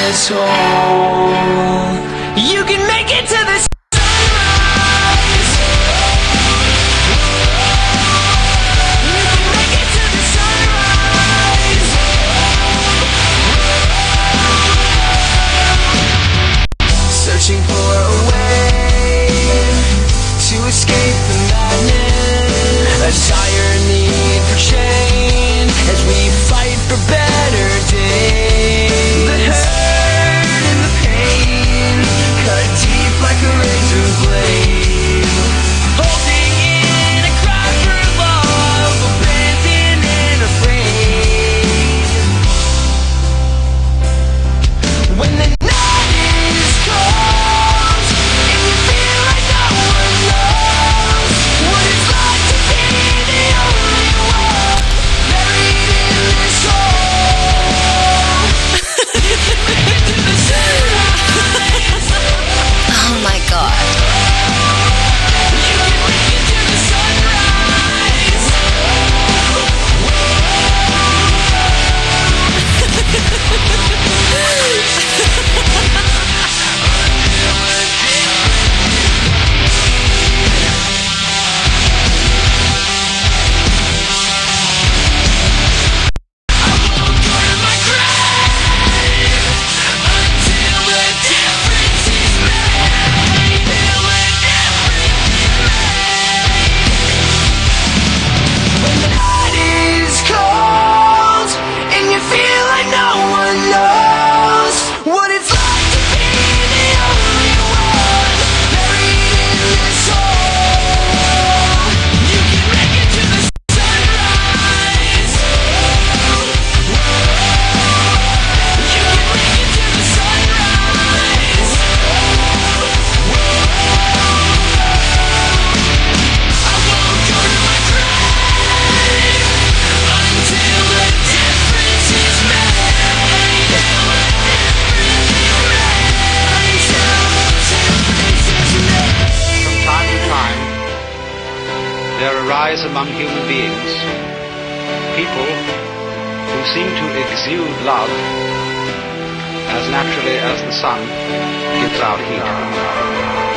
this hole. You can make it to the sunrise. You can make it to the sunrise. Searching for a way to escape the madness, a dire need for change as we fight for better days. The hurt and the pain cut deep like a razor blade, holding in a cry for love, abandoned and afraid. When the night is cold and you feel like no one knows what it's like to be the only one buried in this hole. You can make it to the sunrise. Oh my god. You can make it to the sunrise. There arise among human beings people who seem to exude love as naturally as the sun gives out heat.